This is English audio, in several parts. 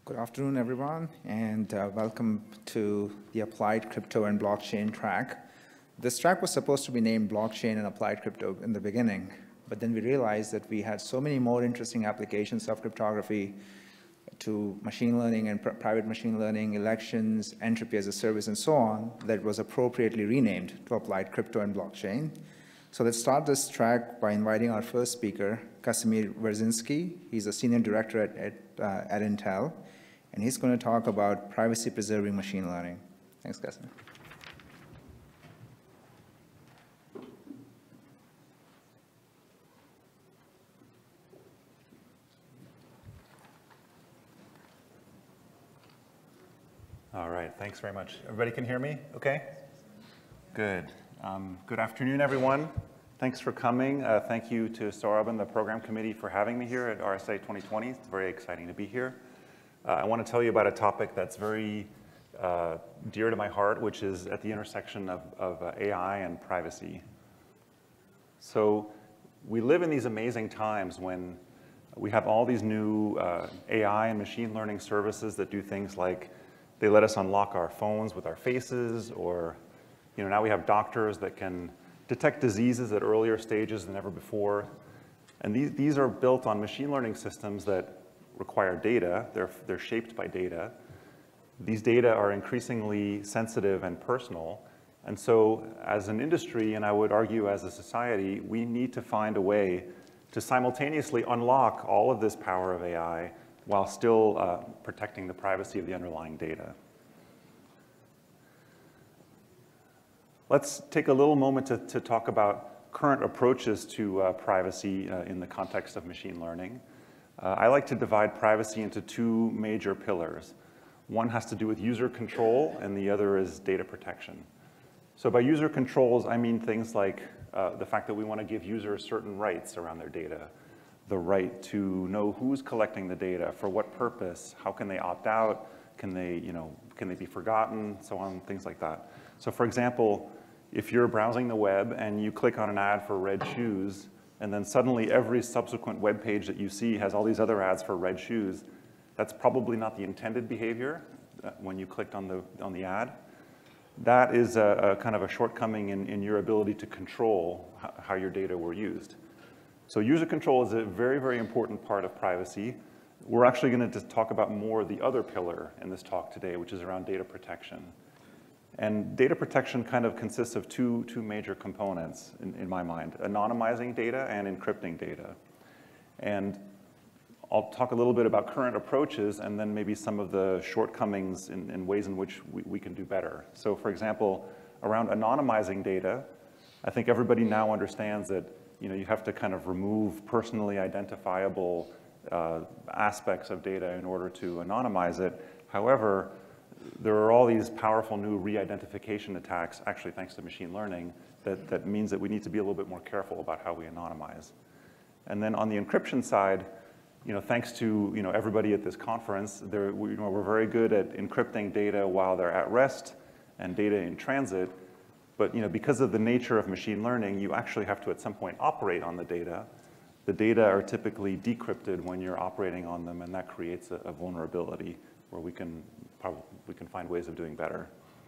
Good afternoon, everyone, and welcome to the Applied Crypto and Blockchain track. This track was supposed to be named Blockchain and Applied Crypto in the beginning, but then we realized that we had so many more interesting applications of cryptography to machine learning and private machine learning, elections, entropy as a service, and so on, that it was appropriately renamed to Applied Crypto and Blockchain. So let's start this track by inviting our first speaker, Casimir Wierzynski. He's a senior director at Intel, and he's going to talk about privacy-preserving machine learning. Thanks, Casimir. All right, thanks very much. Everybody can hear me okay? Good. Good afternoon, everyone. Thanks for coming. Thank you to Saurabh and the program committee for having me here at RSA 2020. It's very exciting to be here. I want to tell you about a topic that's very dear to my heart, which is at the intersection of AI and privacy. So we live in these amazing times when we have all these new AI and machine learning services that do things like they let us unlock our phones with our faces, or now we have doctors that can detect diseases at earlier stages than ever before. And these are built on machine learning systems that require data. They're shaped by data. These data are increasingly sensitive and personal. And so as an industry, and I would argue as a society, we need to find a way to simultaneously unlock all of this power of AI while still protecting the privacy of the underlying data. Let's take a little moment to talk about current approaches to privacy in the context of machine learning. I like to divide privacy into two major pillars. One has to do with user control, and the other is data protection. So by user controls, I mean things like the fact that we want to give users certain rights around their data. The right to know who's collecting the data, for what purpose, how can they opt out, can they be forgotten, so on, things like that. So for example, if you're browsing the web and you click on an ad for red shoes, and then suddenly every subsequent web page that you see has all these other ads for red shoes, that's probably not the intended behavior when you clicked on the ad. That is a kind of a shortcoming in your ability to control how your data were used. So user control is a very, very important part of privacy. We're actually going to talk about more the other pillar in this talk today, which is around data protection. And data protection kind of consists of two major components in my mind: anonymizing data and encrypting data. And I'll talk a little bit about current approaches and then maybe some of the shortcomings in ways in which we can do better. So for example, around anonymizing data, I think everybody now understands that you have to kind of remove personally identifiable aspects of data in order to anonymize it. However, there are all these powerful new re-identification attacks, actually thanks to machine learning, that means that we need to be a little bit more careful about how we anonymize. And then on the encryption side, thanks to everybody at this conference, we're very good at encrypting data while they're at rest and data in transit. But because of the nature of machine learning, you actually have to at some point operate on the data. The data are typically decrypted when you're operating on them, and that creates a vulnerability where we can find ways of doing better.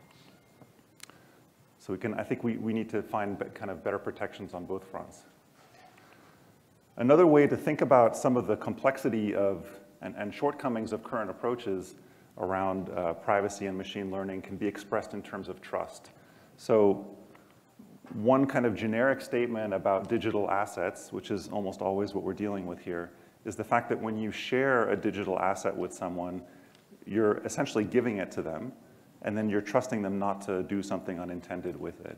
So I think we need to find kind of better protections on both fronts. Another way to think about some of the complexity of and shortcomings of current approaches around privacy and machine learning can be expressed in terms of trust. So one kind of generic statement about digital assets, which is almost always what we're dealing with here, is the fact that when you share a digital asset with someone, you're essentially giving it to them, and then you're trusting them not to do something unintended with it.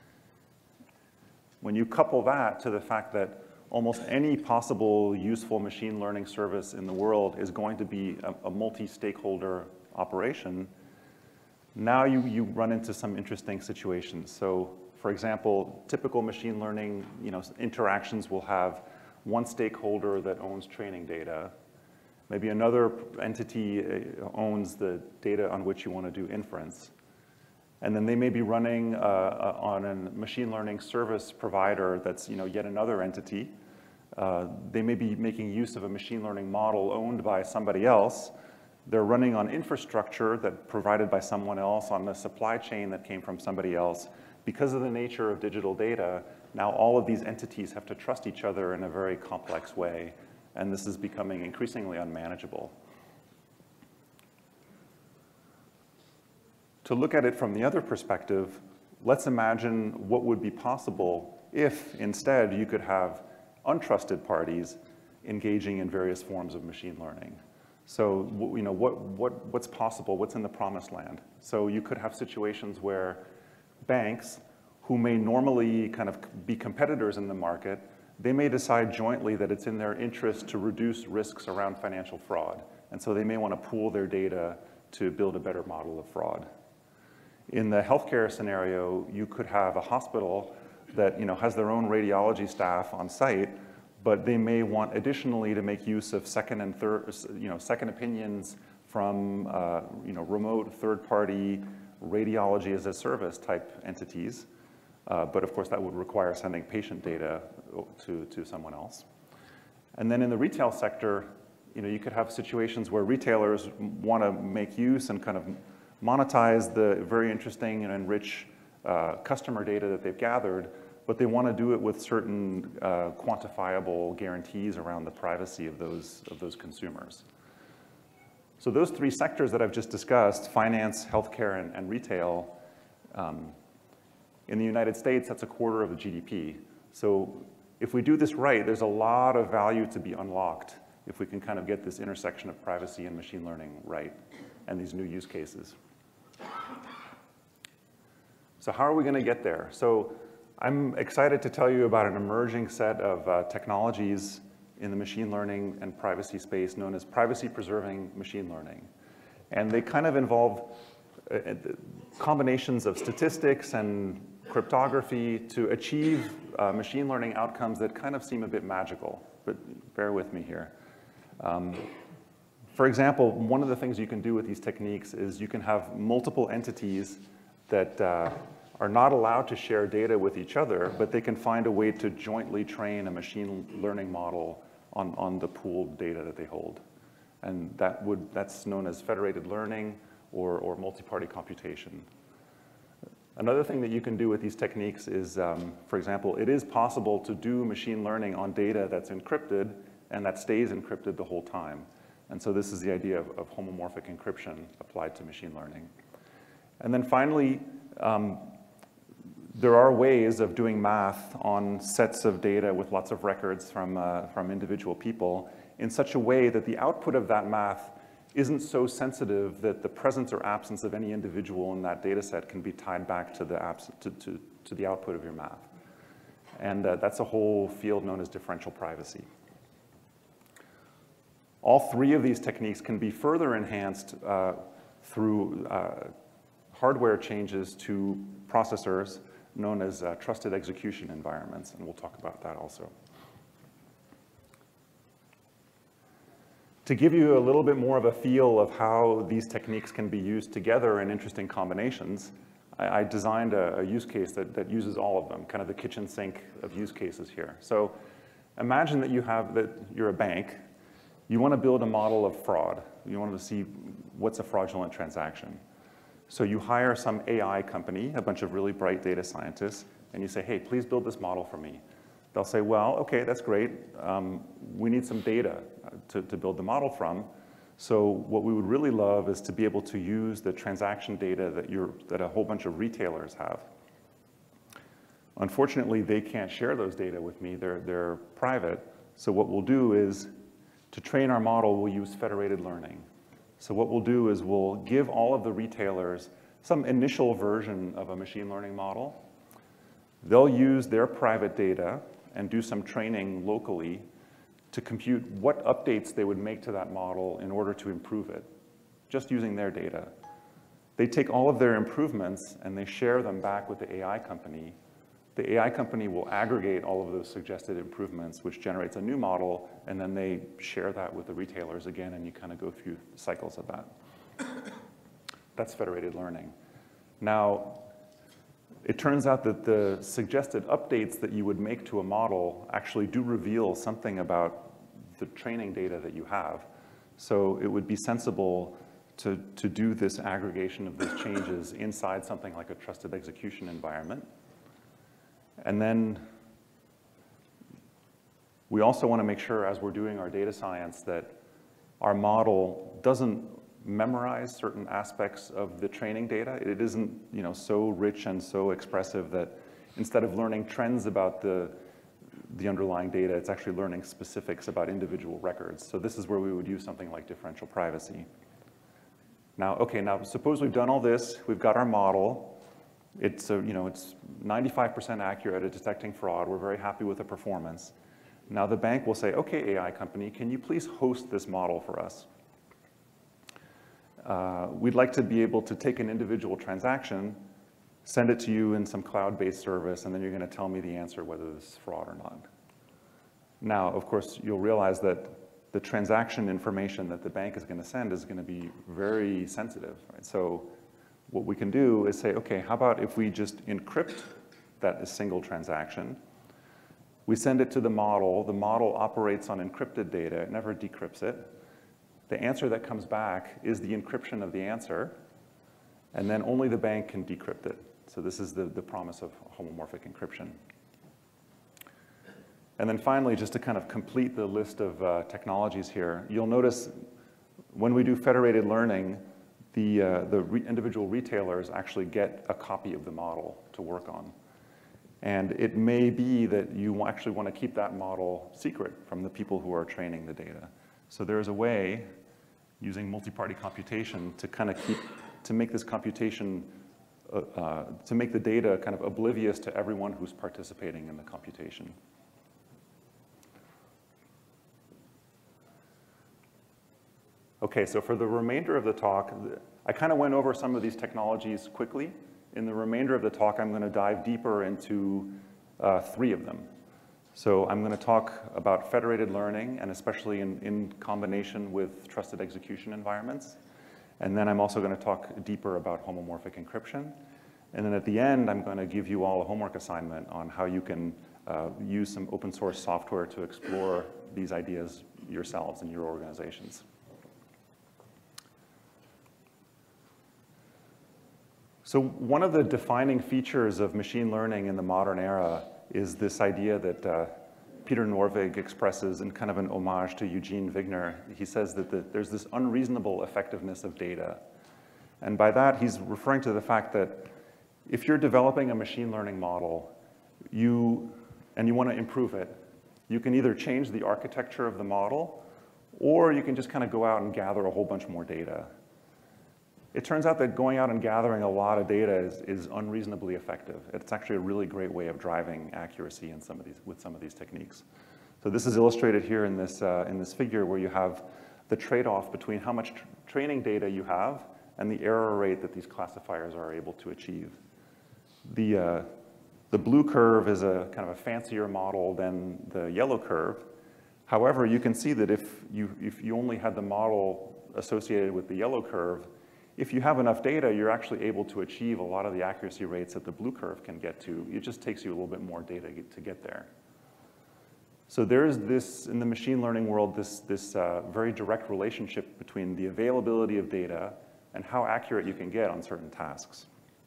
When you couple that to the fact that almost any possible useful machine learning service in the world is going to be a multi-stakeholder operation, now you run into some interesting situations. So for example, typical machine learning interactions will have one stakeholder that owns training data. Maybe another entity owns the data on which you want to do inference. And then they may be running on a machine learning service provider that's yet another entity. They may be making use of a machine learning model owned by somebody else, They're running on infrastructure that provided by someone else on the supply chain that came from somebody else. Because of the nature of digital data, now all of these entities have to trust each other in a very complex way, and this is becoming increasingly unmanageable. To look at it from the other perspective, let's imagine what would be possible if instead you could have untrusted parties engaging in various forms of machine learning. So what's possible, what's in the promised land? So you could have situations where banks, who may normally kind of be competitors in the market, they may decide jointly that it's in their interest to reduce risks around financial fraud. And so they may want to pool their data to build a better model of fraud. In the healthcare scenario, you could have a hospital that has their own radiology staff on site, but they may want additionally to make use of second and third, second opinions from remote third-party radiology as a service type entities. But of course, that would require sending patient data to someone else. And then in the retail sector, you could have situations where retailers want to make use and kind of monetize the very interesting and rich customer data that they've gathered, but they want to do it with certain quantifiable guarantees around the privacy of those consumers. So those three sectors that I've just discussed, finance, healthcare, and retail, in the United States, that's a quarter of the GDP. So if we do this right, there's a lot of value to be unlocked if we can kind of get this intersection of privacy and machine learning right and these new use cases. So how are we going to get there? So I'm excited to tell you about an emerging set of technologies in the machine learning and privacy space known as privacy-preserving machine learning. And they kind of involve combinations of statistics and cryptography to achieve machine learning outcomes that kind of seem a bit magical, but bear with me here. For example, one of the things you can do with these techniques is you can have multiple entities that are not allowed to share data with each other, but they can find a way to jointly train a machine learning model on the pooled data that they hold. And that's known as federated learning or multi-party computation. Another thing that you can do with these techniques is, for example, it is possible to do machine learning on data that's encrypted and that stays encrypted the whole time. And so this is the idea of homomorphic encryption applied to machine learning. And then finally, there are ways of doing math on sets of data with lots of records from individual people in such a way that the output of that math isn't so sensitive that the presence or absence of any individual in that data set can be tied back to the output of your math. And that's a whole field known as differential privacy. All three of these techniques can be further enhanced through hardware changes to processors known as trusted execution environments, and we'll talk about that also. To give you a little bit more of a feel of how these techniques can be used together in interesting combinations, I designed a use case that uses all of them, kind of the kitchen sink of use cases here. So imagine that you're a bank. You want to build a model of fraud. You want to see what's a fraudulent transaction. So you hire some AI company, a bunch of really bright data scientists, and you say, hey, please build this model for me. They'll say, well, okay, that's great. We need some data to build the model from. So what we would really love is to be able to use the transaction data that a whole bunch of retailers have. Unfortunately, they can't share those data with me. They're private. So what we'll do is, to train our model, we'll use federated learning. So what we'll do is we'll give all of the retailers some initial version of a machine learning model. They'll use their private data and do some training locally to compute what updates they would make to that model in order to improve it, just using their data. They take all of their improvements and they share them back with the AI company. The AI company will aggregate all of those suggested improvements, which generates a new model, and then they share that with the retailers again, and you kind of go through cycles of that. That's federated learning. Now, it turns out that the suggested updates that you would make to a model actually do reveal something about the training data that you have. So it would be sensible to do this aggregation of those changes inside something like a trusted execution environment. And then we also want to make sure, as we're doing our data science, that our model doesn't memorize certain aspects of the training data. It isn't, so rich and so expressive that instead of learning trends about the underlying data, it's actually learning specifics about individual records. So this is where we would use something like differential privacy. Now suppose we've done all this, we've got our model. It's 95% accurate at detecting fraud. We're very happy with the performance. Now the bank will say, okay, AI company, can you please host this model for us? We'd like to be able to take an individual transaction, send it to you in some cloud-based service, and then you're going to tell me the answer whether this is fraud or not. Now, of course, you'll realize that the transaction information that the bank is going to send is going to be very sensitive, right? So what we can do is say, okay, how about if we just encrypt that single transaction? We send it to the model operates on encrypted data, it never decrypts it. The answer that comes back is the encryption of the answer, and then only the bank can decrypt it. So this is the promise of homomorphic encryption. And then finally, just to kind of complete the list of technologies here, you'll notice when we do federated learning, the individual retailers actually get a copy of the model to work on. And it may be that you actually want to keep that model secret from the people who are training the data. So there's a way, using multi-party computation, to kind of to make this computation, to make the data kind of oblivious to everyone who's participating in the computation. Okay, so for the remainder of the talk, I kind of went over some of these technologies quickly. In the remainder of the talk, I'm going to dive deeper into 3 of them. So I'm going to talk about federated learning, and especially in combination with trusted execution environments. And then I'm also going to talk deeper about homomorphic encryption. And then at the end, I'm going to give you all a homework assignment on how you can use some open source software to explore these ideas yourselves in your organizations. So one of the defining features of machine learning in the modern era is this idea that Peter Norvig expresses in kind of an homage to Eugene Wigner. He says that there's this unreasonable effectiveness of data. And by that, he's referring to the fact that if you're developing a machine learning model and you want to improve it, you can either change the architecture of the model, or you can just kind of go out and gather a whole bunch more data. It turns out that going out and gathering a lot of data is unreasonably effective. It's actually a really great way of driving accuracy with some of these techniques. So this is illustrated here in this figure where you have the trade-off between how much training data you have and the error rate that these classifiers are able to achieve. The blue curve is a kind of a fancier model than the yellow curve. However, you can see that if you only had the model associated with the yellow curve, if you have enough data, you're actually able to achieve a lot of the accuracy rates that the blue curve can get to. It just takes you a little bit more data to get there. So there is this, in the machine learning world, this very direct relationship between the availability of data and how accurate you can get on certain tasks.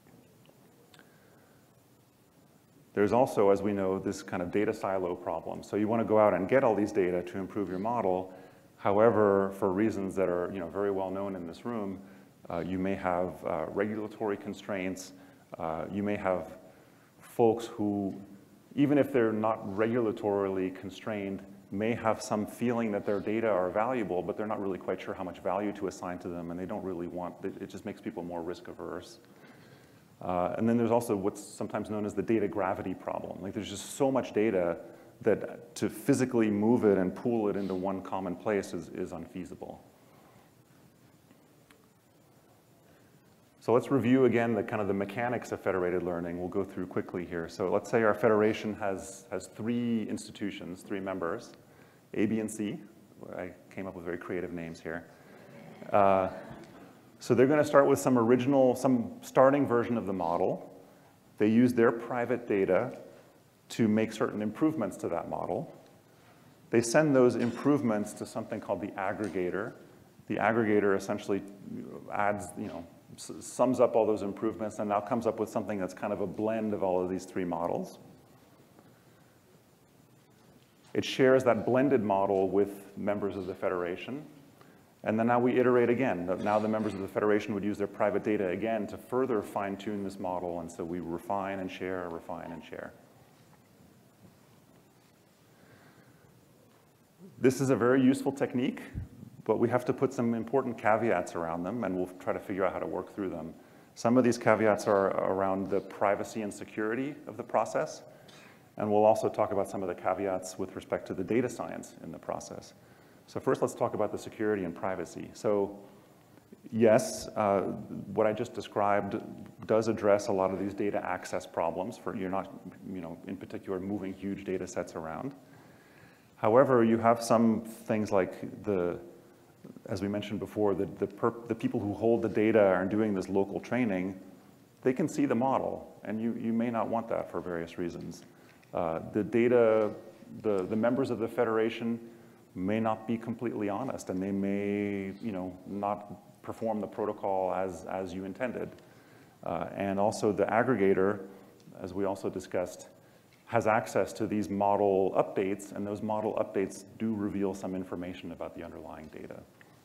There's also, as we know, this kind of data silo problem. So you want to go out and get all these data to improve your model. However, for reasons that are very well known in this room, you may have regulatory constraints. You may have folks who, even if they're not regulatorily constrained, may have some feeling that their data are valuable, but they're not really quite sure how much value to assign to them, and they don't really want, it just makes people more risk averse. And then there's also what's sometimes known as the data gravity problem. Like there's just so much data that to physically move it and pool it into one common place is unfeasible. So let's review again the mechanics of federated learning. We'll go through quickly here. So let's say our federation has 3 institutions, 3 members, A, B, and C. I came up with very creative names here. So they're going to start with some starting version of the model. They use their private data to make certain improvements to that model. They send those improvements to something called the aggregator, the aggregator essentially adds, sums up all those improvements and now comes up with something that's kind of a blend of all of these three models. It shares that blended model with members of the Federation. And then now we iterate again. Now the members of the Federation would use their private data again to further fine-tune this model. And so we refine and share, refine and share. This is a very useful technique, but we have to put some important caveats around them, and we'll try to figure out how to work through them. Some of these caveats are around the privacy and security of the process. And we'll also talk about some of the caveats with respect to the data science in the process. So first, let's talk about the security and privacy. So yes, what I just described does address a lot of these data access problems for you're not, in particular, moving huge data sets around. However, you have some things like as we mentioned before, the people who hold the data and doing this local training, they can see the model, and you may not want that for various reasons. The members of the Federation may not be completely honest, and they may, not perform the protocol as you intended. And also the aggregator, as we also discussed, has access to these model updates, and those model updates do reveal some information about the underlying data.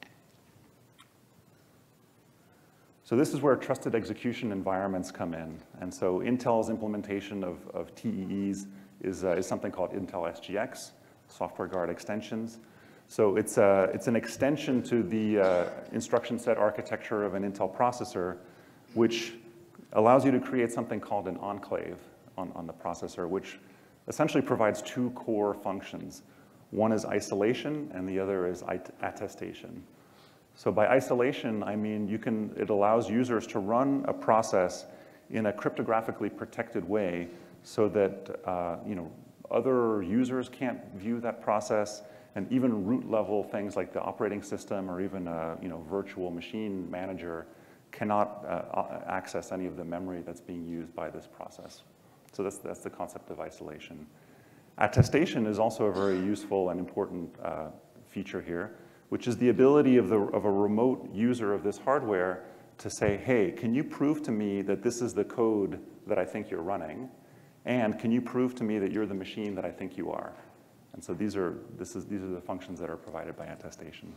So this is where trusted execution environments come in. And so Intel's implementation of TEEs is something called Intel SGX, Software Guard Extensions. So it's an extension to the instruction set architecture of an Intel processor, which allows you to create something called an enclave on the processor, which essentially provides two core functions. One is isolation, and the other is attestation. So by isolation, I mean it allows users to run a process in a cryptographically protected way so that other users can't view that process, and even root level things like the operating system or even a virtual machine manager cannot access any of the memory that's being used by this process. So that's the concept of isolation. Attestation is also a very useful and important feature here, which is the ability of a remote user of this hardware to say, hey, can you prove to me that this is the code that I think you're running? And can you prove to me that you're the machine that I think you are? And so these are the functions that are provided by attestation.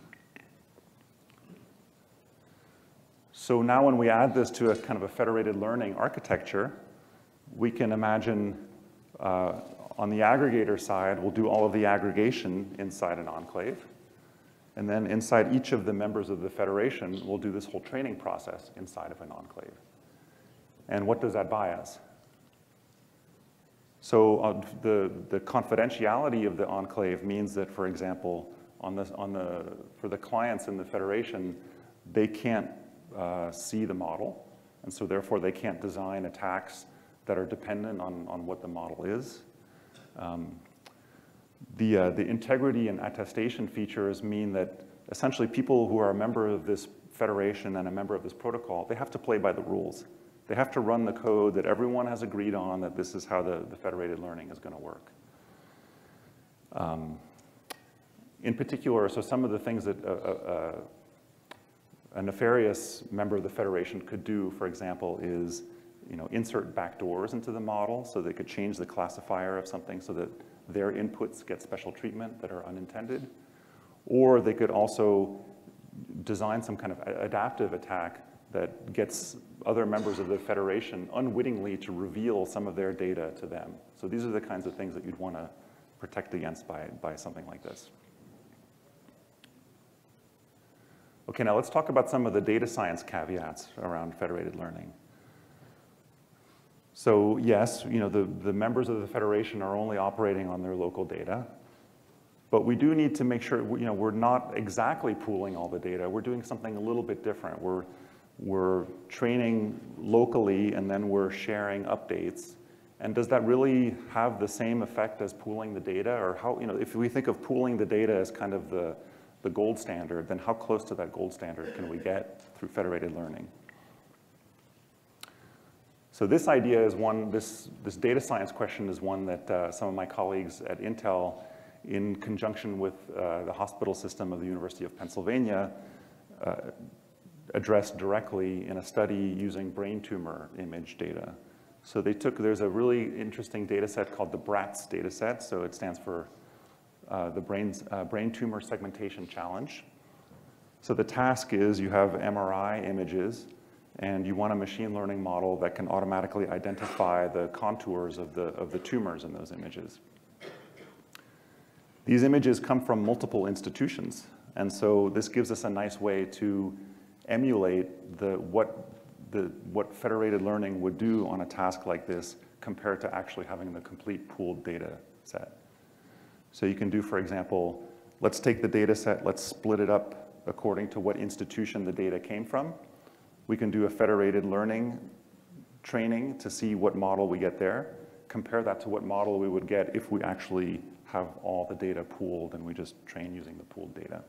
So now when we add this to a kind of a federated learning architecture, we can imagine on the aggregator side, we'll do all of the aggregation inside an enclave. And then inside each of the members of the Federation, we'll do this whole training process inside of an enclave. And what does that buy us? So the confidentiality of the enclave means that, for example, for the clients in the Federation, they can't see the model. And so therefore, they can't design attacks that are dependent on what the model is. The integrity and attestation features mean that essentially people who are a member of this federation and a member of this protocol, they have to play by the rules. They have to run the code that everyone has agreed on, that this is how the federated learning is going to work. In particular, so some of the things that a nefarious member of the federation could do, for example, is insert backdoors into the model, so they could change the classifier of something so that their inputs get special treatment that are unintended. Or they could also design some kind of adaptive attack that gets other members of the federation unwittingly to reveal some of their data to them. So these are the kinds of things that you'd want to protect against by something like this. Okay, now let's talk about some of the data science caveats around federated learning. So yes, the members of the federation are only operating on their local data, but we do need to make sure we're not exactly pooling all the data. We're doing something a little bit different. We're training locally, and then we're sharing updates. And does that really have the same effect as pooling the data? Or how, if we think of pooling the data as kind of the gold standard, then how close to that gold standard can we get through federated learning? So this idea is one, this data science question is one that some of my colleagues at Intel, in conjunction with the hospital system of the University of Pennsylvania, addressed directly in a study using brain tumor image data. So there's a really interesting data set called the BRATS data set. So it stands for the Brain Tumor Segmentation Challenge. So the task is you have MRI images, and you want a machine learning model that can automatically identify the contours of the tumors in those images. These images come from multiple institutions, and so this gives us a nice way to emulate what federated learning would do on a task like this compared to actually having the complete pooled data set. So you can do, for example, let's take the data set, let's split it up according to what institution the data came from. We can do a federated learning training to see what model we get there. Compare that to what model we would get if we actually have all the data pooled and we just train using the pooled data.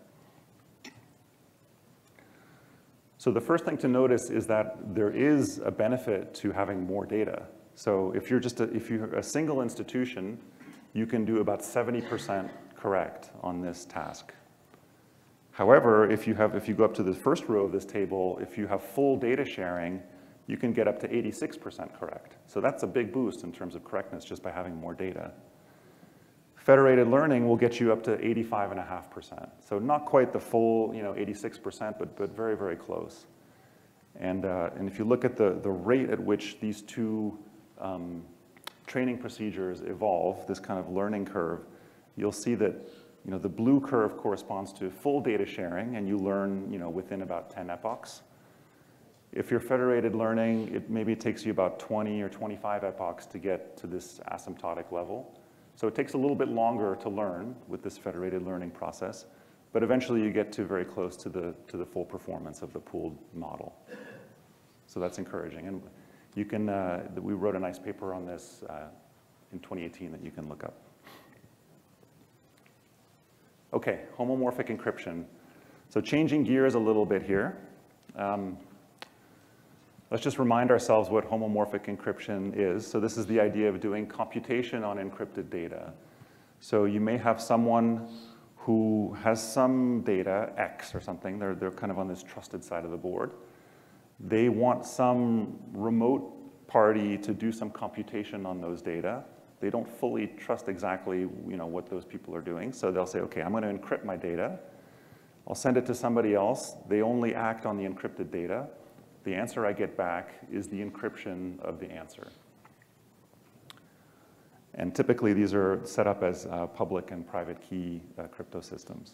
So the first thing to notice is that there is a benefit to having more data. So if you're a single institution, you can do about 70% correct on this task. However, if you go up to the first row of this table, if you have full data sharing, you can get up to 86% correct. So that's a big boost in terms of correctness just by having more data. Federated learning will get you up to 85.5%. So not quite the full 86%, but very, very close. And if you look at the rate at which these two training procedures evolve, this kind of learning curve, you'll see that the blue curve corresponds to full data sharing, and you learn within about 10 epochs. If you're federated learning, it maybe takes you about 20 or 25 epochs to get to this asymptotic level. So it takes a little bit longer to learn with this federated learning process, but eventually you get to very close to the full performance of the pooled model. So that's encouraging. And you can, we wrote a nice paper on this in 2018 that you can look up. Okay, homomorphic encryption. So changing gears a little bit here. Let's just remind ourselves what homomorphic encryption is. So this is the idea of doing computation on encrypted data. So you may have someone who has some data, X or something. They're kind of on this trusted side of the board. They want some remote party to do some computation on those data. They don't fully trust exactly what those people are doing. So they'll say, okay, I'm going to encrypt my data. I'll send it to somebody else. They only act on the encrypted data. The answer I get back is the encryption of the answer. And typically, these are set up as public and private key crypto systems.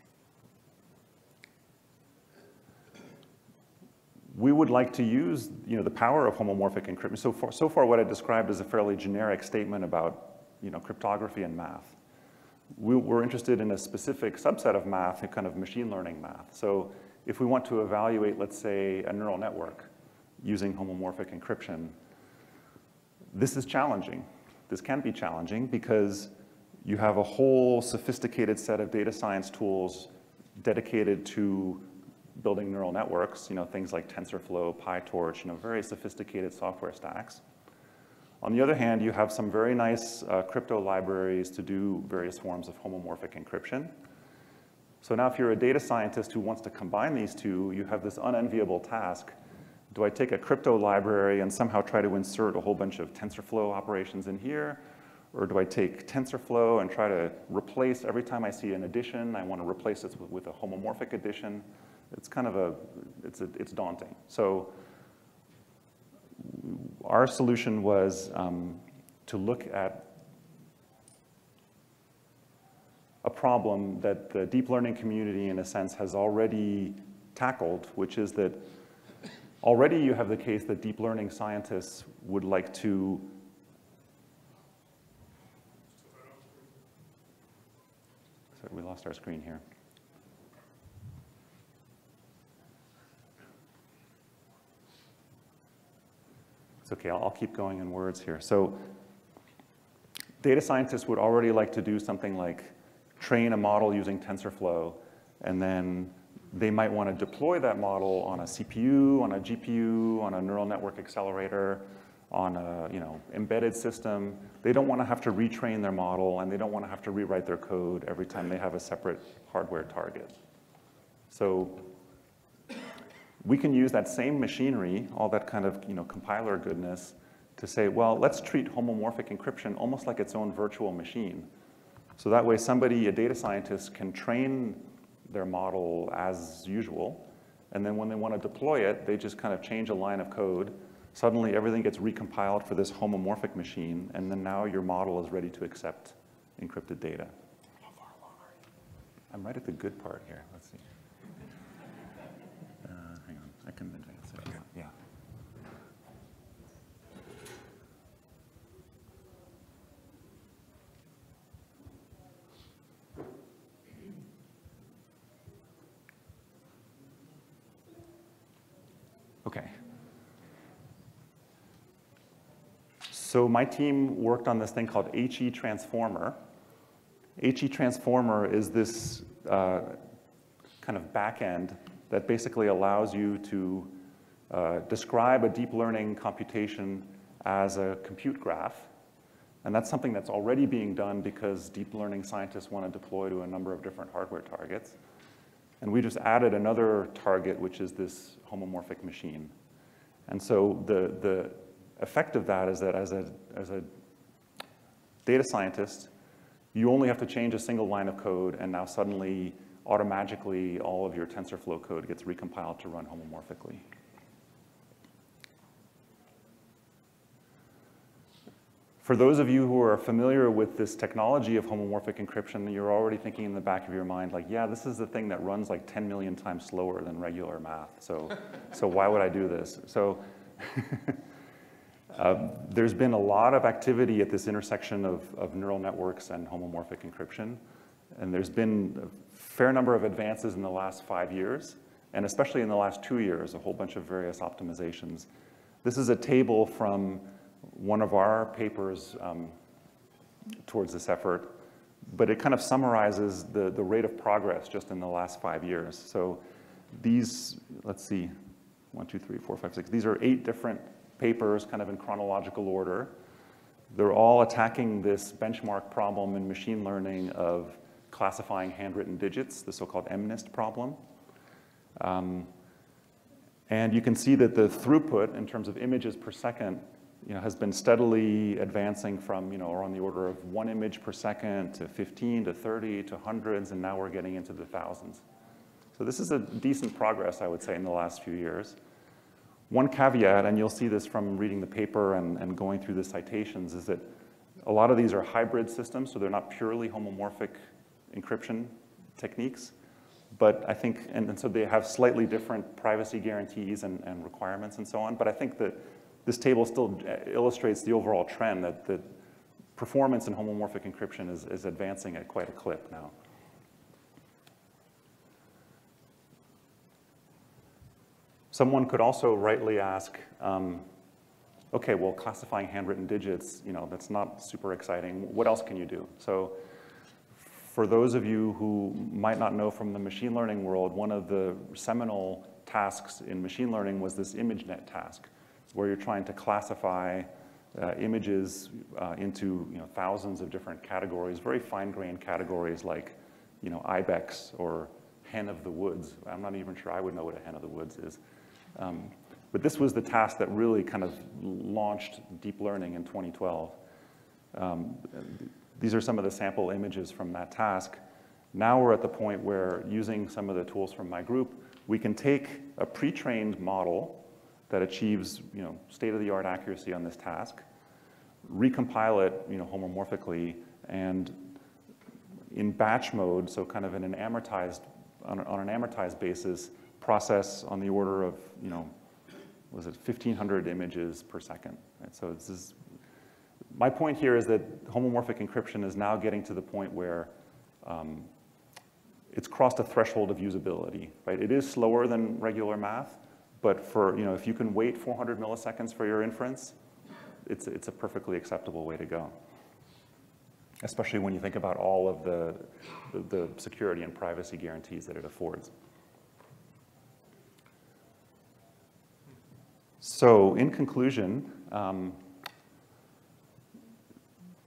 We would like to use the power of homomorphic encryption. So far, what I described is a fairly generic statement about cryptography and math. We're interested in a specific subset of math, a kind of machine learning math. So if we want to evaluate, let's say, a neural network using homomorphic encryption, this is challenging. This can be challenging because you have a whole sophisticated set of data science tools dedicated to building neural networks, things like TensorFlow, PyTorch, very sophisticated software stacks. On the other hand, you have some very nice crypto libraries to do various forms of homomorphic encryption. So now if you're a data scientist who wants to combine these two, you have this unenviable task. Do I take a crypto library and somehow try to insert a whole bunch of TensorFlow operations in here? Or do I take TensorFlow and try to replace, every time I see an addition, I want to replace it with a homomorphic addition? It's kind of it's daunting. So our solution was to look at a problem that the deep learning community, in a sense, has already tackled, which is that already you have the case that deep learning scientists would like to sorry, we lost our screen here. It's okay, I'll keep going in words here. So data scientists would already like to do something like train a model using TensorFlow, and then they might want to deploy that model on a CPU, on a GPU, on a neural network accelerator, on a embedded system. They don't want to have to retrain their model, and they don't want to have to rewrite their code every time they have a separate hardware target. So we can use that same machinery, all that kind of compiler goodness, to say, well, let's treat homomorphic encryption almost like its own virtual machine. So that way somebody, a data scientist, can train their model as usual, and then when they want to deploy it, they just kind of change a line of code. Suddenly everything gets recompiled for this homomorphic machine, and then now your model is ready to accept encrypted data. How far along are you? I'm right at the good part here. Let's see. Hang on, I can advance it. Okay. Yeah. Okay. So my team worked on this thing called HE transformer. HE transformer is this kind of backend that basically allows you to describe a deep learning computation as a compute graph. And that's something that's already being done because deep learning scientists want to deploy to a number of different hardware targets. And we just added another target, which is this homomorphic machine. And so the effect of that is that as a data scientist, you only have to change a single line of code, and now suddenly, automatically, all of your TensorFlow code gets recompiled to run homomorphically. For those of you who are familiar with this technology of homomorphic encryption, you're already thinking in the back of your mind, like, yeah, this is the thing that runs like 10 million times slower than regular math. So why would I do this? So there's been a lot of activity at this intersection of neural networks and homomorphic encryption. And there's been a fair number of advances in the last 5 years, and especially in the last 2 years, a whole bunch of various optimizations. This is a table from one of our papers towards this effort, but it kind of summarizes the rate of progress just in the last 5 years. So these, let's see, 1, 2, 3, 4, 5, 6. These are 8 different papers kind of in chronological order. They're all attacking this benchmark problem in machine learning of classifying handwritten digits, the so-called MNIST problem. And you can see that the throughput in terms of images per second has been steadily advancing from, on the order of 1 image per second to 15 to 30 to hundreds, and now we're getting into the thousands. So this is a decent progress, I would say, in the last few years. One caveat, and you'll see this from reading the paper and going through the citations, is that a lot of these are hybrid systems, so they're not purely homomorphic encryption techniques. But I think, and so they have slightly different privacy guarantees and requirements and so on. But I think that this table still illustrates the overall trend that performance in homomorphic encryption is advancing at quite a clip now. Someone could also rightly ask, okay, well, classifying handwritten digits, that's not super exciting. What else can you do? So for those of you who might not know from the machine learning world, one of the seminal tasks in machine learning was this ImageNet task, where you're trying to classify images into thousands of different categories, very fine-grained categories like ibex or hen of the woods. I'm not even sure I would know what a hen of the woods is. But this was the task that really kind of launched deep learning in 2012. These are some of the sample images from that task. Now we're at the point where, using some of the tools from my group, we can take a pre-trained model that achieves state-of-the-art accuracy on this task, recompile it homomorphically, and in batch mode, so kind of in an amortized, on an amortized basis, process on the order of, was it 1,500 images per second. Right? So this is, my point here is that homomorphic encryption is now getting to the point where it's crossed a threshold of usability. Right? It is slower than regular math, but for, if you can wait 400 milliseconds for your inference, it's a perfectly acceptable way to go. Especially when you think about all of the security and privacy guarantees that it affords. So in conclusion,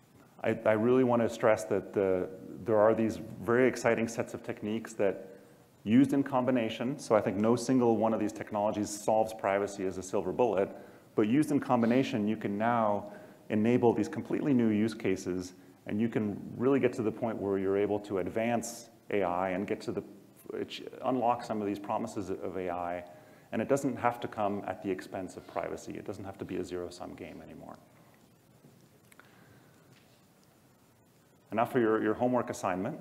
I really want to stress that there are these very exciting sets of techniques that used in combination. So I think no single one of these technologies solves privacy as a silver bullet, but used in combination, you can now enable these completely new use cases, and you can really get to the point where you're able to advance AI and get to unlock some of these promises of AI, and it doesn't have to come at the expense of privacy. It doesn't have to be a zero-sum game anymore. And now for your homework assignment.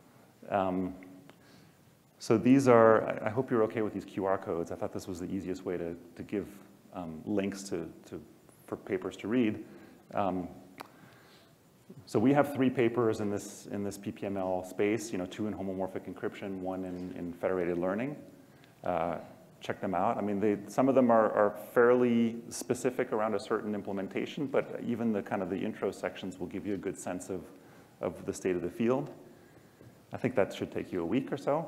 So these are, I hope you're okay with these QR codes. I thought this was the easiest way to give links for papers to read. So we have 3 papers in this PPML space, 2 in homomorphic encryption, 1 in federated learning. Check them out. I mean, some of them are fairly specific around a certain implementation, but even the kind of the intro sections will give you a good sense of the state of the field. I think that should take you a week or so.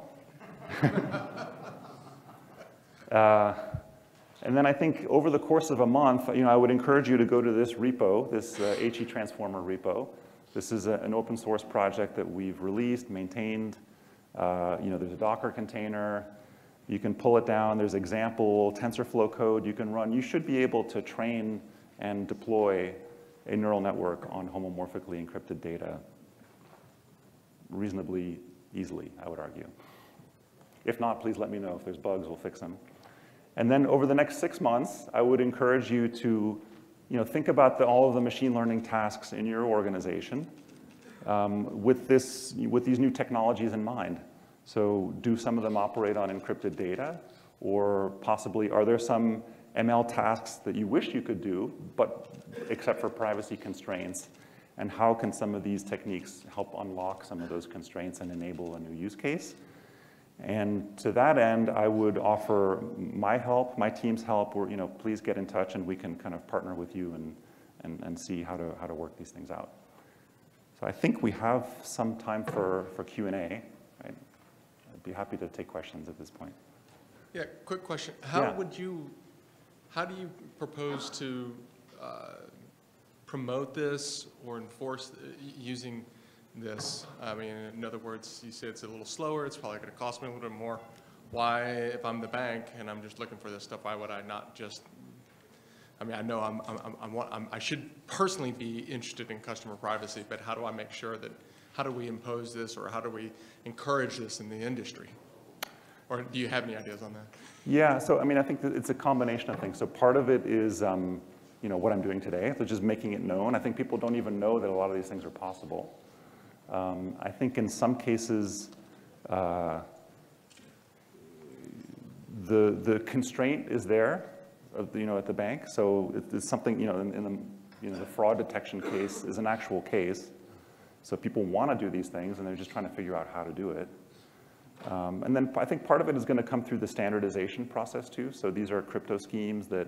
And then I think over the course of a month, I would encourage you to go to this repo, this HE Transformer repo. This is an open source project that we've released, maintained. There's a Docker container. You can pull it down. There's example TensorFlow code you can run. You should be able to train and deploy a neural network on homomorphically encrypted data reasonably easily, I would argue. If not, please let me know. If there's bugs, we'll fix them. And then over the next 6 months, I would encourage you to think about all of the machine learning tasks in your organization with these new technologies in mind. So do some of them operate on encrypted data? Or possibly, are there some ML tasks that you wish you could do, but except for privacy constraints? And how can some of these techniques help unlock some of those constraints and enable a new use case? And to that end, I would offer my help, my team's help, or please get in touch and we can kind of partner with you and see how to work these things out. So I think we have some time for Q&A. Right? I'd be happy to take questions at this point. Yeah, quick question. How do you propose to promote this or enforce using this? I mean, in other words, you say it's a little slower, it's probably going to cost me a little bit more. Why, if I'm the bank and I'm just looking for this stuff, why would I not just, I mean, I know I should personally be interested in customer privacy, but how do I make sure that, how do we impose this or how do we encourage this in the industry? Or do you have any ideas on that? Yeah, so I mean, I think that it's a combination of things. So part of it is, what I'm doing today, so just making it known. I think people don't even know that a lot of these things are possible. I think in some cases, the constraint is there, at the bank. So it's something, the fraud detection case is an actual case. So people want to do these things, and they're just trying to figure out how to do it. And then I think part of it is going to come through the standardization process too. So these are crypto schemes that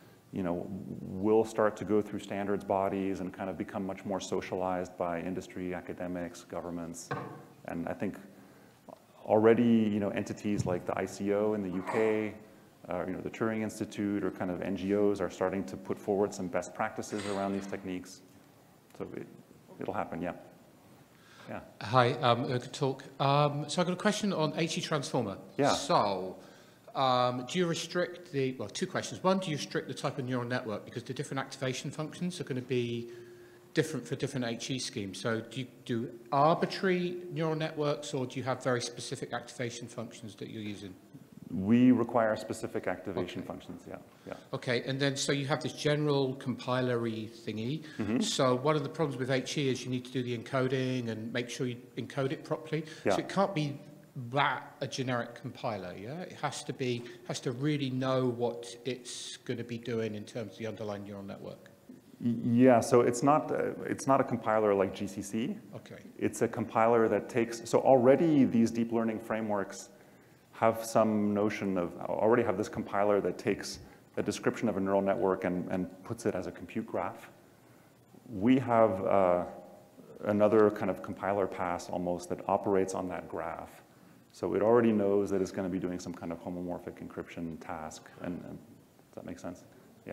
will start to go through standards bodies and kind of become much more socialized by industry, academics, governments. And I think already, entities like the ICO in the UK, the Turing Institute or kind of NGOs are starting to put forward some best practices around these techniques. So it'll happen, yeah. Yeah. Hi, good talk. So I've got a question on HE Transformer. Yeah. So, do you restrict well, 2 questions. One, do you restrict the type of neural network because the different activation functions are going to be different for different HE schemes? So do you do arbitrary neural networks or do you have very specific activation functions that you're using? We require specific activation functions, yeah. Okay, and then so you have this general compiler-y thingy. Mm-hmm. So one of the problems with HE is you need to do the encoding and make sure you encode it properly. Yeah. So it can't be a generic compiler, yeah? It has to really know what it's going to be doing in terms of the underlying neural network. Yeah, so it's not a compiler like GCC. Okay. It's a compiler that takes, so already these deep learning frameworks have some notion of, already have this compiler that takes a description of a neural network and puts it as a compute graph. We have another kind of compiler pass almost that operates on that graph. So it already knows that it's going to be doing some kind of homomorphic encryption task. And does that make sense? Yeah.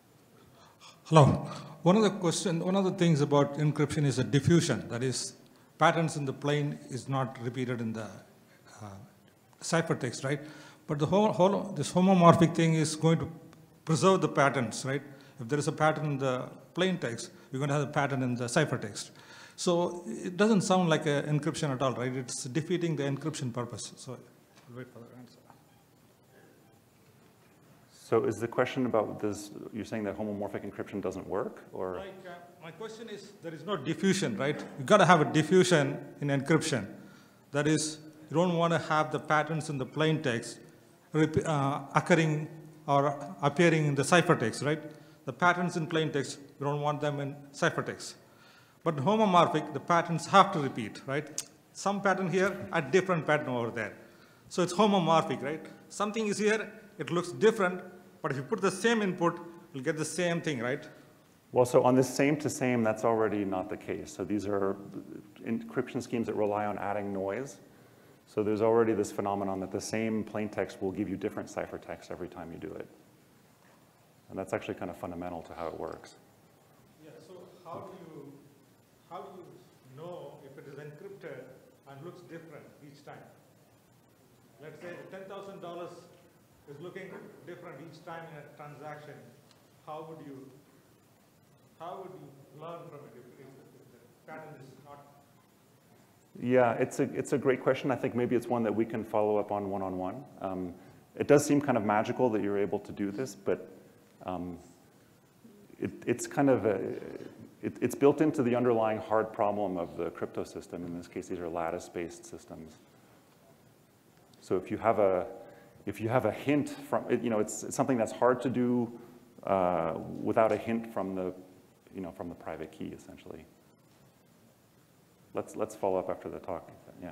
Hello. One of the things about encryption is a diffusion. That is, patterns in the plain is not repeated in the ciphertext, right? But this homomorphic thing is going to preserve the patterns, right? If there is a pattern in the plain text, we're going to have a pattern in the ciphertext. So it doesn't sound like an encryption at all, right? It's defeating the encryption purpose. So I'll wait for the answer. So is the question about this, you're saying that homomorphic encryption doesn't work, or? Like, my question is, there is no diffusion, right? You've got to have a diffusion in encryption. That is, you don't want to have the patterns in the plain text occurring or appearing in the ciphertext, right? The patterns in plain text, you don't want them in ciphertext. But in homomorphic, the patterns have to repeat, right? Some pattern here, a different pattern over there. So it's homomorphic, right? Something is here, it looks different, but if you put the same input, you'll get the same thing, right? Well, so on this same to same, that's already not the case. So these are encryption schemes that rely on adding noise. So there's already this phenomenon that the same plain text will give you different ciphertext every time you do it. And that's actually kind of fundamental to how it works. Yeah, so how do you know if it is encrypted and looks different each time? Let's say $10,000 is looking different each time in a transaction. How would you learn from it if the pattern is not? Yeah, it's a great question. I think maybe it's one that we can follow up on one-on-one. It does seem kind of magical that you're able to do this, but it's kind of it's built into the underlying hard problem of the crypto system. In this case, these are lattice-based systems. So if you have a hint from it, it's something that's hard to do without a hint from the private key, essentially. Let's follow up after the talk. Yeah.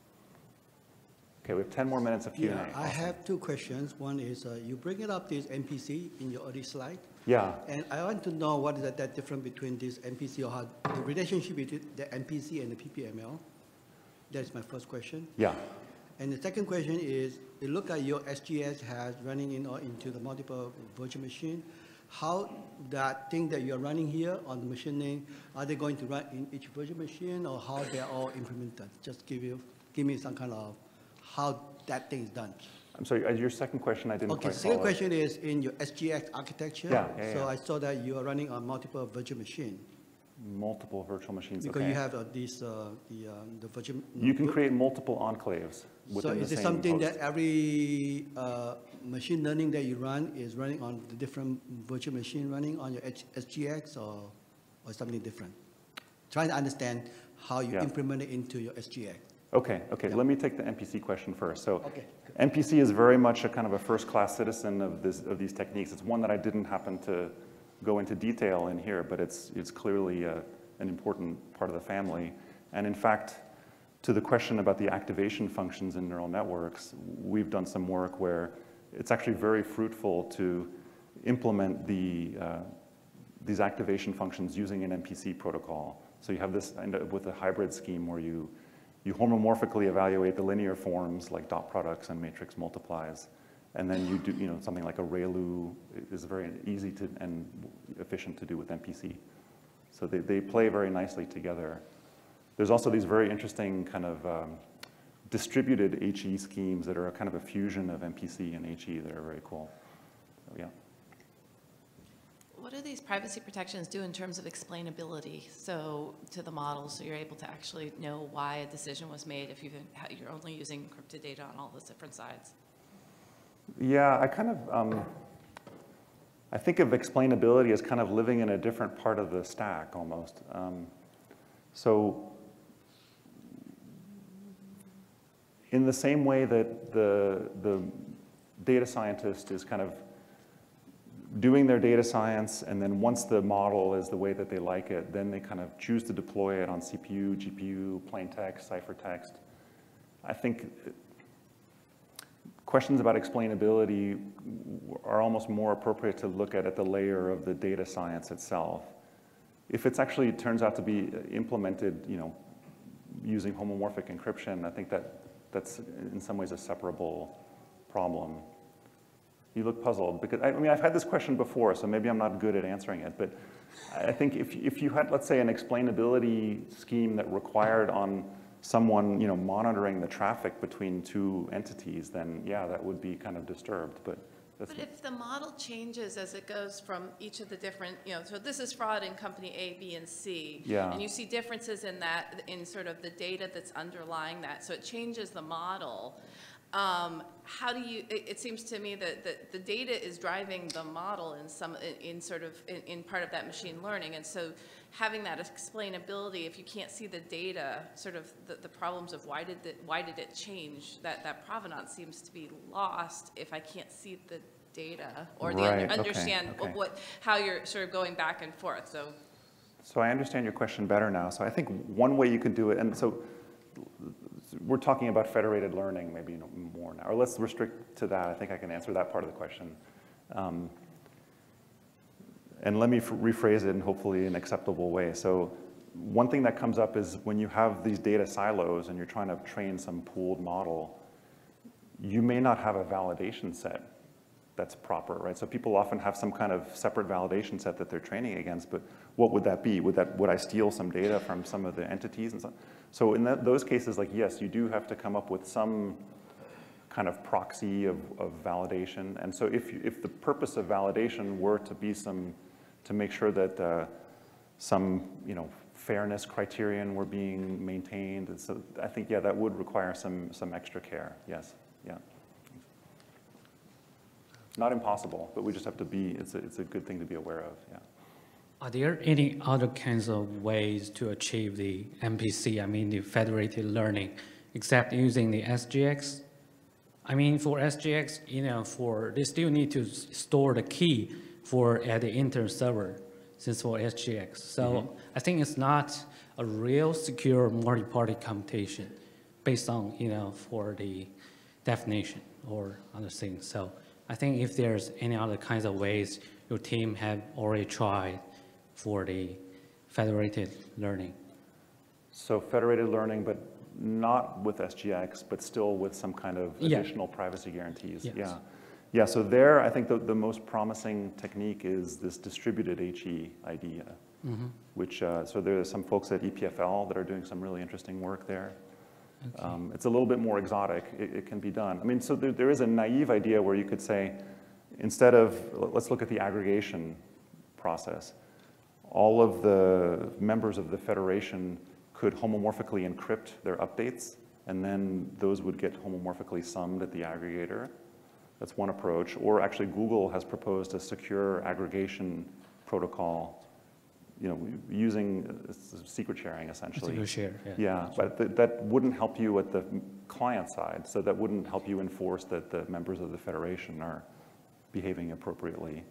Okay, we have 10 more minutes of Q&A. Yeah, I have two questions. One is you bring it up this MPC in your early slide. Yeah. And I want to know what is that difference between this MPC or how the relationship between the MPC and the PPML. That's my first question. Yeah. And the second question is, you look at your SGX has running into the multiple virtual machine. How that thing that you're running here on the machine name, are they going to run in each virtual machine or how they're all implemented? Just give me some kind of how that thing is done. I'm sorry, your second question I didn't quite follow. Okay, second question is in your SGX architecture. Yeah. So I saw that you are running on multiple virtual machine. Multiple virtual machines, Because okay. you have the virtual. You can create multiple enclaves within the same So is it something host. that every machine learning that you run is running on the different virtual machine running on your SGX or something different? Trying to understand how you implement it into your SGX. Okay. Yeah. Let me take the MPC question first. So Okay. MPC is very much a kind of a first-class citizen of these techniques. It's one that I didn't happen to go into detail in here, but it's clearly an important part of the family. And in fact, to the question about the activation functions in neural networks, we've done some work where it's actually very fruitful to implement these activation functions using an MPC protocol. So you have this end up with a hybrid scheme where you homomorphically evaluate the linear forms like dot products and matrix multiplies. And then you do, something like a ReLU is very easy to and efficient to do with MPC. So they play very nicely together. There's also these very interesting kind of distributed HE schemes that are a kind of a fusion of MPC and HE that are very cool. So, yeah. What do these privacy protections do in terms of explainability? So to the model, so you're able to actually know why a decision was made if you're only using encrypted data on all those different sides? Yeah, I kind of, I think of explainability as kind of living in a different part of the stack almost. So in the same way that the data scientist is kind of doing their data science, and then once the model is the way that they like it, then they kind of choose to deploy it on CPU, GPU, plain text, ciphertext. I think questions about explainability are almost more appropriate to look at the layer of the data science itself. If it's actually turns out to be implemented, using homomorphic encryption, I think that's in some ways a separable problem. You look puzzled because, I've had this question before, so maybe I'm not good at answering it, but I think if you had, let's say, an explainability scheme that required on someone, monitoring the traffic between two entities, then yeah, that would be kind of disturbed. But if the model changes as it goes from each of the different, so this is fraud in company A, B, and C. Yeah. And you see differences in that, in sort of the data that's underlying that. So it changes the model. How do you, it seems to me that the data is driving the model in part of that machine learning. And so having that explainability, if you can't see the data, sort of the problems of why did it change, that provenance seems to be lost if I can't see the data or understand how you're sort of going back and forth. So I understand your question better now. So I think one way you could do it, and so we're talking about federated learning maybe more now, or let's restrict to that. I think I can answer that part of the question. And let me rephrase it in hopefully an acceptable way. So one thing that comes up is when you have these data silos and you're trying to train some pooled model, you may not have a validation set that's proper, right? So people often have some kind of separate validation set that they're training against, but what would that be? Would I steal some data from some of the entities and so on? So in those cases, like, yes, you do have to come up with some kind of proxy of validation. And so if the purpose of validation were to be to make sure that some, fairness criterion were being maintained, and so I think, yeah, that would require some extra care, yes, yeah. Not impossible, but we just have to be, it's a good thing to be aware of, yeah. Are there any other kinds of ways to achieve the MPC, the federated learning, except using the SGX? For SGX, they still need to store the key at the inter server, since for SGX. So I think it's not a real secure multi-party computation based on, for the definition or other things. So I think if there's any other kinds of ways your team have already tried for the federated learning. So federated learning, but not with SGX, but still with some kind of additional privacy guarantees. Yes. Yeah. Yeah, so there, I think the most promising technique is this distributed HE idea, which, so there are some folks at EPFL that are doing some really interesting work there. Okay. It's a little bit more exotic. It can be done. So there is a naive idea where you could say, instead of, let's look at the aggregation process. All of the members of the federation could homomorphically encrypt their updates, and then those would get homomorphically summed at the aggregator. That's one approach. Or actually, Google has proposed a secure aggregation protocol, using secret sharing, essentially. Secret share, yeah. Yeah, but that wouldn't help you at the client side, so that wouldn't help you enforce that the members of the federation are behaving appropriately.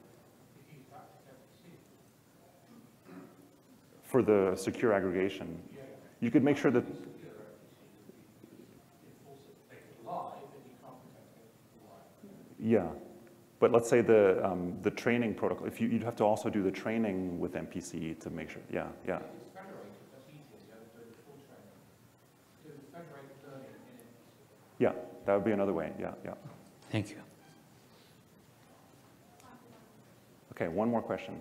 For the secure aggregation, you could make sure that. Yeah, but let's say the training protocol. If you'd have to also do the training with MPC to make sure. Yeah, yeah. Yeah, that would be another way. Yeah, yeah. Thank you. Okay, one more question.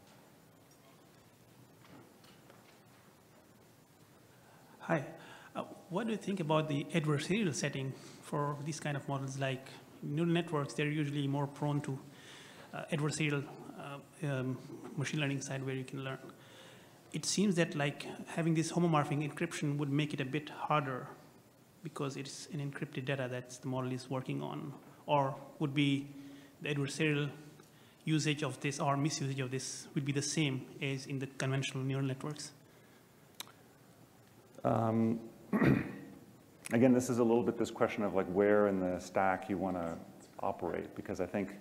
Hi. What do you think about the adversarial setting for these kind of models? Like neural networks, they're usually more prone to adversarial machine learning side where you can learn. It seems that like having this homomorphic encryption would make it a bit harder because it's an encrypted data that the model is working on, or would be the adversarial usage of this or misusage of this would be the same as in the conventional neural networks? Again, this is a little bit this question of like where in the stack you want to operate, because I think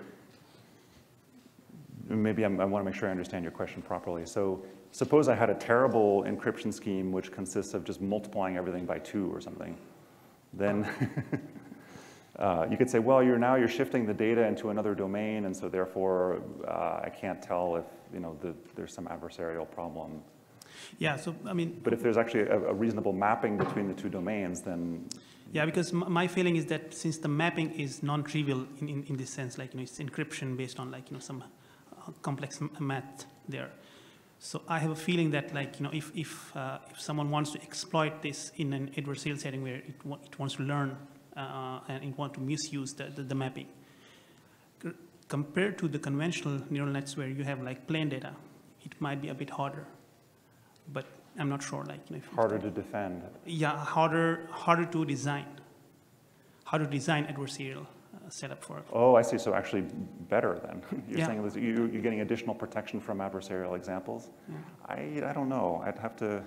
maybe I want to make sure I understand your question properly. So suppose I had a terrible encryption scheme which consists of just multiplying everything by 2 or something. Then you could say, well, you're shifting the data into another domain, and so therefore I can't tell if there's some adversarial problem. Yeah, so I mean. But if there's actually a reasonable mapping between the two domains, then. Yeah, because my feeling is that since the mapping is non-trivial in this sense, like it's encryption based on like some complex math there, So I have a feeling that, like, if someone wants to exploit this in an adversarial setting where it wants to learn and it wants to misuse the mapping, compared to the conventional neural nets where you have like plain data, it might be a bit harder. But I'm not sure, like, Harder to defend. Yeah, harder to design. How to design adversarial setup for it. Oh, I see. So actually better then. You're Yeah. saying you're getting additional protection from adversarial examples? Yeah. I don't know. I'd have to,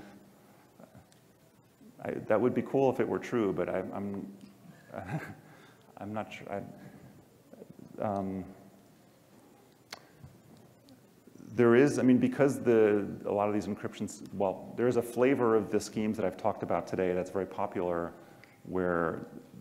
that would be cool if it were true, but I'm not sure. There is, I mean, because a lot of these encryptions, well, there's a flavor of the schemes that I've talked about today that's very popular where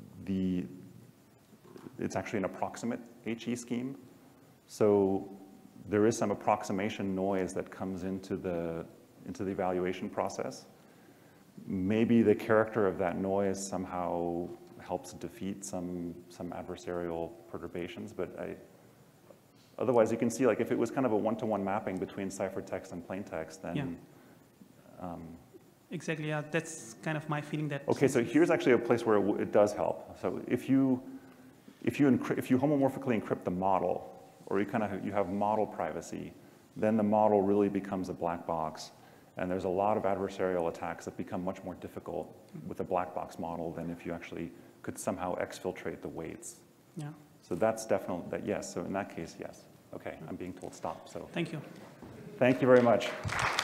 it's actually an approximate HE scheme. So there is some approximation noise that comes into the evaluation process. Maybe the character of that noise somehow helps defeat some adversarial perturbations, but otherwise you can see, like, if it was kind of a one-to-one mapping between ciphertext and plaintext, then yeah. Exactly, yeah, that's kind of my feeling that. Okay, so here's actually a place where it does help. So if you homomorphically encrypt the model, or you have model privacy, then the model really becomes a black box. And there's a lot of adversarial attacks that become much more difficult with a black box model than if you actually could somehow exfiltrate the weights. Yeah. So that's definitely, yes. So in that case, yes. Okay, I'm being told stop. So thank you. Thank you very much.